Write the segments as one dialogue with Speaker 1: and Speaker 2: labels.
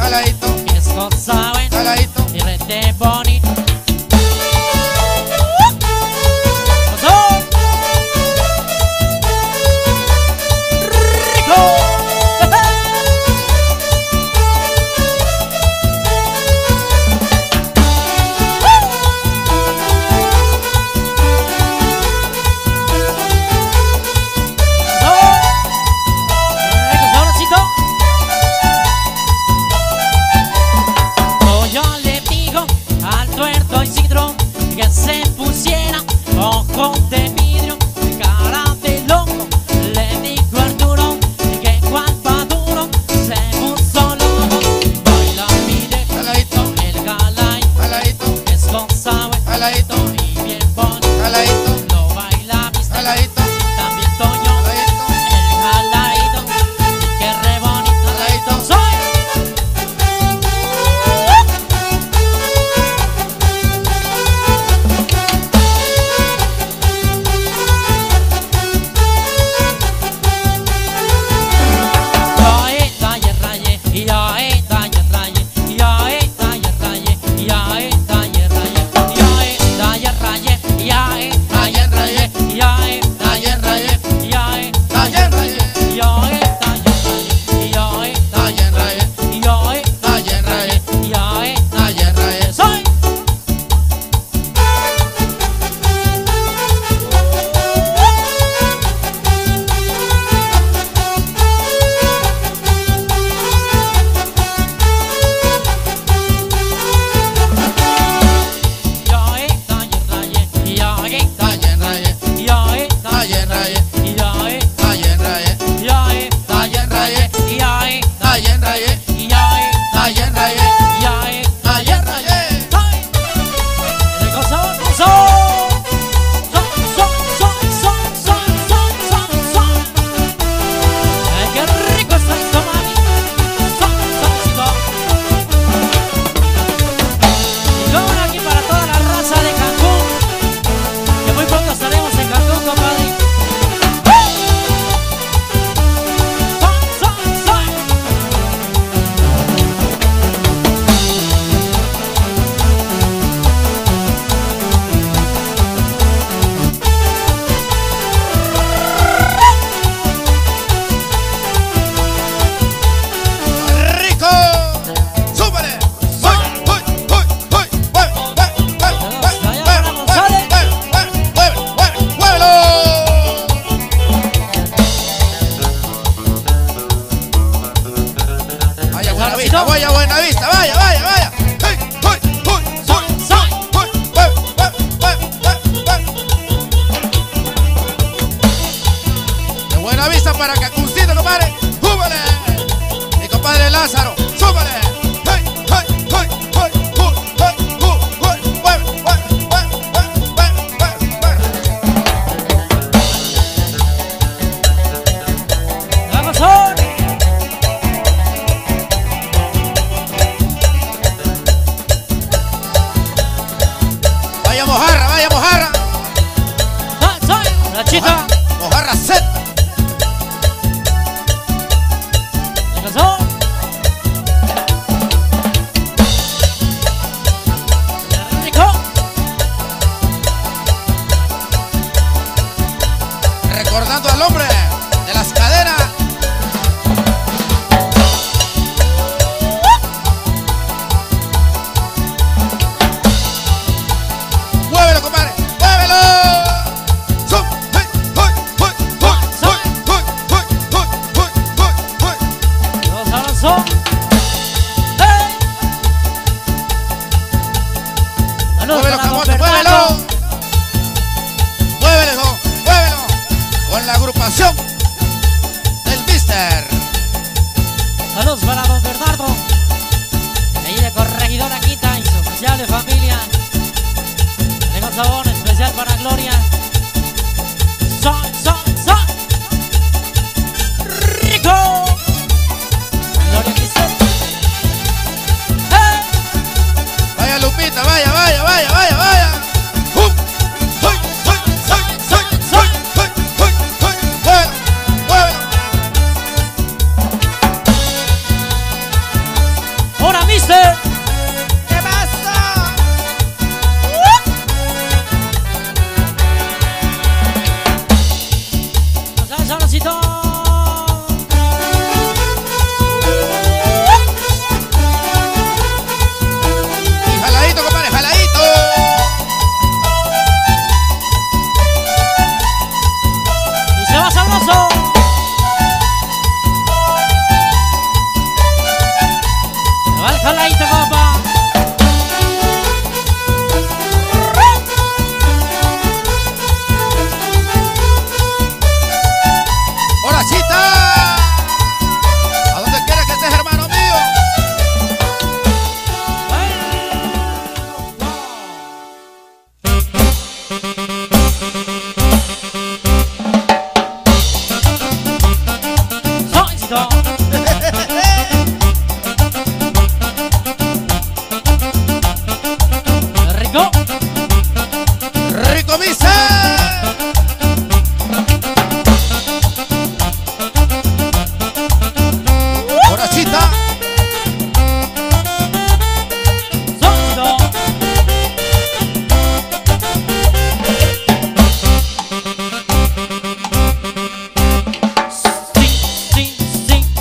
Speaker 1: saladito,
Speaker 2: que es cosa buena
Speaker 1: saladito,
Speaker 2: y rete bonito.
Speaker 1: Vaya Buenavista, vaya, vaya, vaya. De Buenavista para Cacuncito, compadre. ¡Súbale! Mi compadre Lázaro, ¡súbale! Vaya mojarra, vaya mojarra.
Speaker 2: La chica.
Speaker 1: Mojarra set.
Speaker 2: ¿Qué pasó? Rico.
Speaker 1: Recordando al hombre de las caderas. Muévelo, compadre, muévelo.
Speaker 2: Los avanzó.
Speaker 1: Muévelo, camote, muévelo. Muévelo, muévelo. Con la agrupación del Mister.
Speaker 2: Saludos para don Bernardo. Ahí de Corregidora Quita y su especial de familia. Tengo sabor especial para Gloria. Son. Rico. Gloria Cristel.
Speaker 1: Vaya Lupita, vaya, vaya, vaya, vaya, vaya. Muévelo.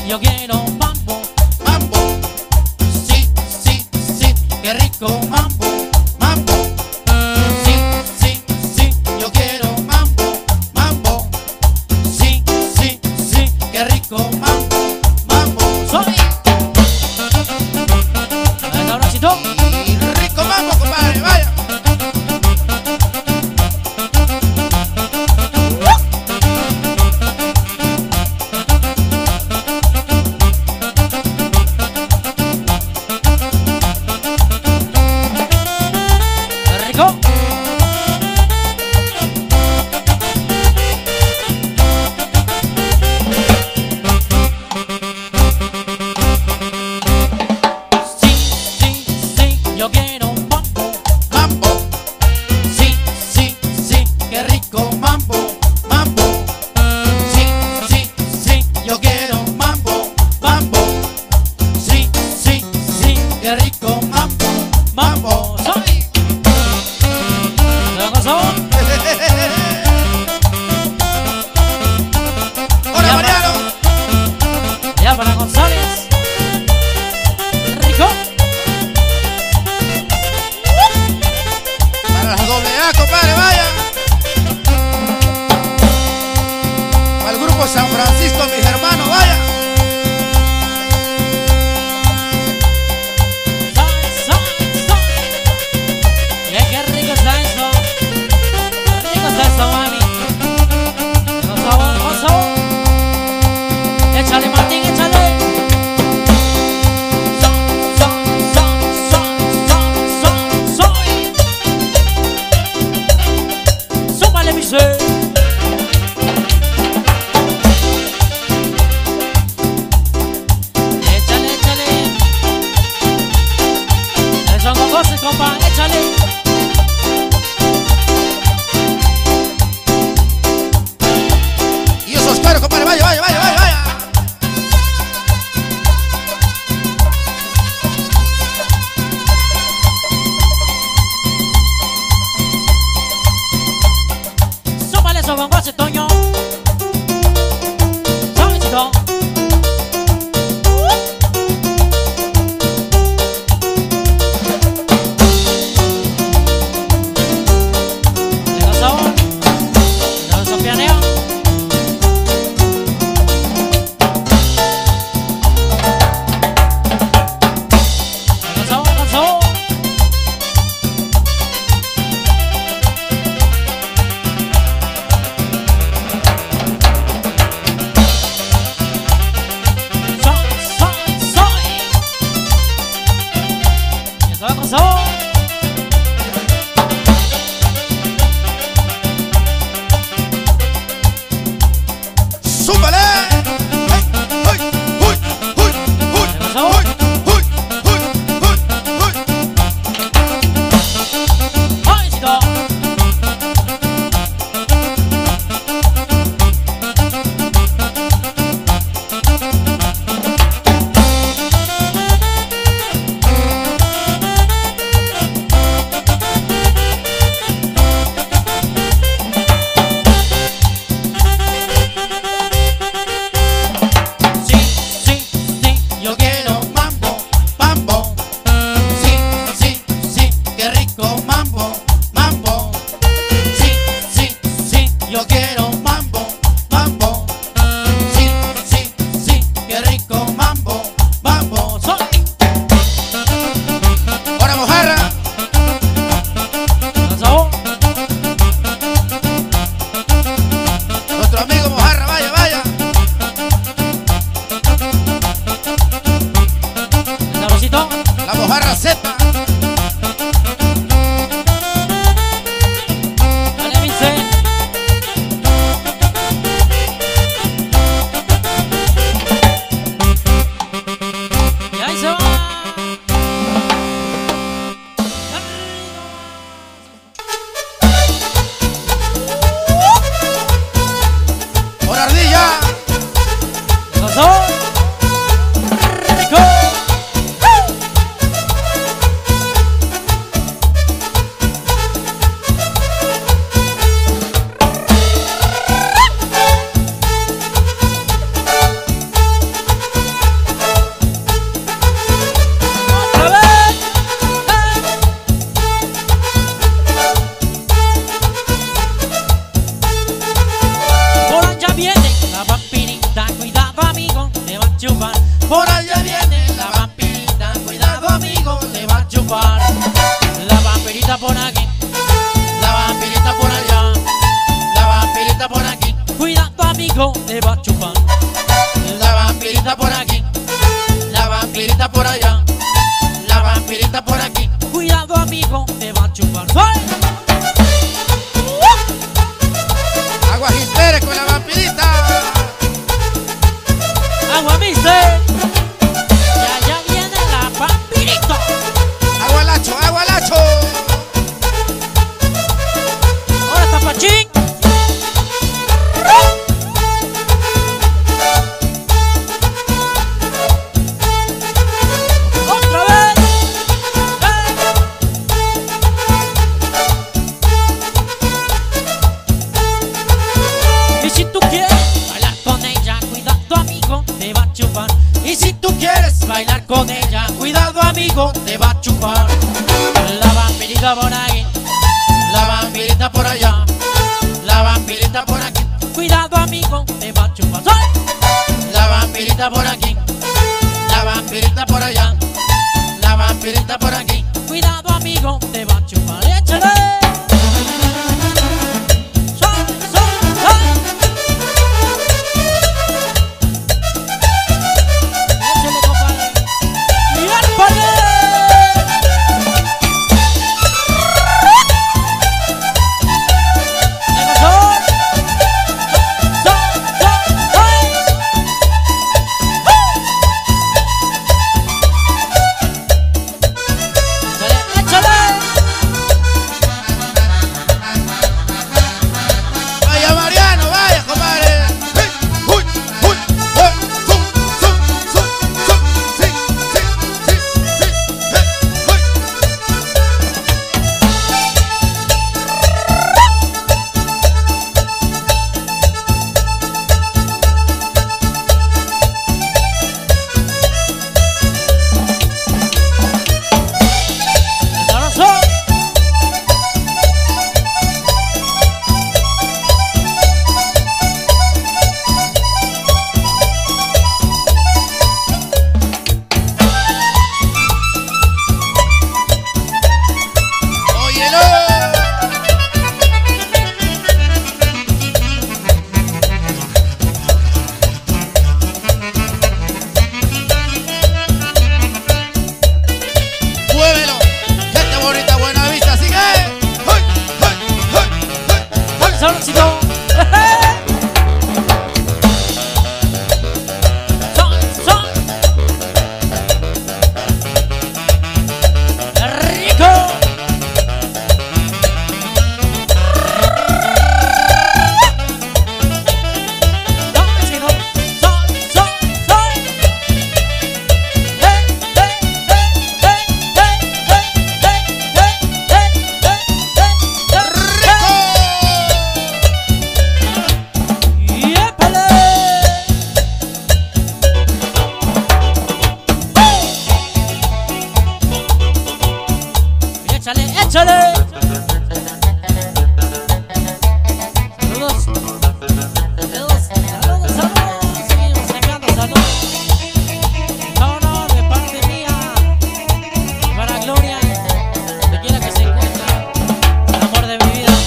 Speaker 2: yo quiero mambo.
Speaker 1: Mambo. Sí, sí, sí, qué rico mambo. Mambo. Sí, sí, sí, yo quiero mambo. Mambo. Sí, sí, sí, qué rico mambo. Mambo.
Speaker 2: Soy. Venga, abracito.
Speaker 1: Y rico mambo, compadre, vaya.
Speaker 2: Rico. Sí, sí, sí, yo quiero mambo.
Speaker 1: Mambo. Sí, sí, sí, qué rico mambo. Mambo. Sí, sí, sí, yo quiero mambo. Mambo. Sí, sí, sí, qué rico mambo. Mambo.
Speaker 2: Soy. ¿Qué pasó?
Speaker 1: Hola, Mariano.
Speaker 2: Ya para González. Rico.
Speaker 1: Para las doble A, compadre, vaya. Para el grupo San Francisco, mis hermanos, vaya.
Speaker 2: Qué rico está eso. Qué rico está eso, mami. Con sabor. Échale, Martín, échale. Soy. Súmale, mi ser. Échale, échale. Eso con goce, compa, échale.
Speaker 1: Y esos caros, compadre, vaya, vaya, vaya, vaya, vaya.
Speaker 2: Súmale eso con goce, Toño. Suavecito. Le da sabor. Le da esos pianeos. Con sabor, con sabor. Soy. Y eso va con sabor.
Speaker 1: ¡Súbale! ¡Ay, ay, uy, uy, uy,
Speaker 2: Le da sabor.
Speaker 1: uy, uy, uy, uy!
Speaker 2: Suavecito.
Speaker 1: Sí, sí, sí, yo quiero mambo, mambo. Sí, sí, sí, qué rico mambo, mambo. Sí, sí, sí, yo quiero mambo, mambo. Sí, sí, sí, qué rico mambo, mambo.
Speaker 2: Soy.
Speaker 1: Ahora mojarra,
Speaker 2: Con sabor.
Speaker 1: nuestro amigo mojarra, vaya, vaya.
Speaker 2: Sabrosito.
Speaker 1: La mojarra Z.
Speaker 2: Dale, mi ser. Y ahí se va.
Speaker 1: Ahora ardilla.
Speaker 2: Con sabor. Rico.
Speaker 1: Por allá viene la vampirita, cuidado amigo, te va a chupar.
Speaker 2: La vampirita por aquí,
Speaker 1: La vampirita por allá, la vampirita por aquí,
Speaker 2: cuidado amigo, te va a chupar.
Speaker 1: la vampirita por aquí, la vampirita por allá, la vampirita por aquí.
Speaker 2: Cuidado amigo, te va a chupar. ¡Suave!
Speaker 1: Aguas Hisperes con la vampirita.
Speaker 2: Agua mister. Y allá viene la vampirita.
Speaker 1: Agualacho, agualacho.
Speaker 2: Ahora está Pachín. Otra vez. Y si tú quieres bailar con ella, cuidado amigo, te va a chupar.
Speaker 1: Y si tú quieres
Speaker 2: Bailar con ella,
Speaker 1: cuidado amigo, te va a chupar.
Speaker 2: la vampirita por ahí,
Speaker 1: La vampirita por allá, la vampirita por aquí,
Speaker 2: cuidado amigo, te va a chupar. ¡Suave!
Speaker 1: la vampirita por aquí, la vampirita por allá, la vampirita por aquí.
Speaker 2: Cuidado amigo, te va a chupar. ¡Échale! ¡Suave, suave, suave! ¡Échale, compadre! ¡Y árpale! ¡Venga, son! ¡Son, son, son! ¡Échale, échale!
Speaker 1: Vaya Mariano, vaya compadre. Hey, uy, uy, uy, zum, zum, zum, zum, sí, sí, sí, sí, hey, uy.
Speaker 2: ¡El corazón!
Speaker 1: Óyelo. Muévelo, gente bonita, buena vista, sigue. Hey, hey, hey, hey, hey.
Speaker 2: ¡Sabrosito! ¡Son, son! ¡Rico! ¡Sabrosito! ¡Son, son, son! ¡Hey, hey, hey, hey, hey, hey, hey, hey, hey, hey, hey, hey! ¡Yépale! ¡Échale, échale! Saludos. Saludos, saludos, saludos. Seguimos sacando saludos. No, no, de parte mía. Para Gloria, donde quiera que se encuentre. El amor de mi vida.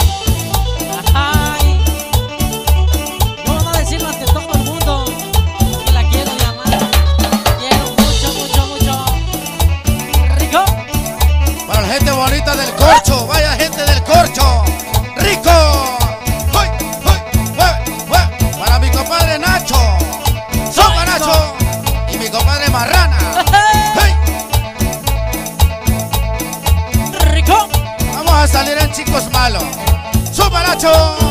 Speaker 2: Ay. Yo voy a decirlo ante todo el mundo que la quiero llamar. Quiero mucho, mucho, mucho. Rico.
Speaker 1: Para la gente bonita del corcho, vaya gente del corcho, rico. Hoy, hoy, mueve, mueve. Para mi compadre Nacho, sopa Nacho, y mi compadre Marrana. Hey,
Speaker 2: Rico.
Speaker 1: vamos a salir en chicos malos. Sopa Nacho.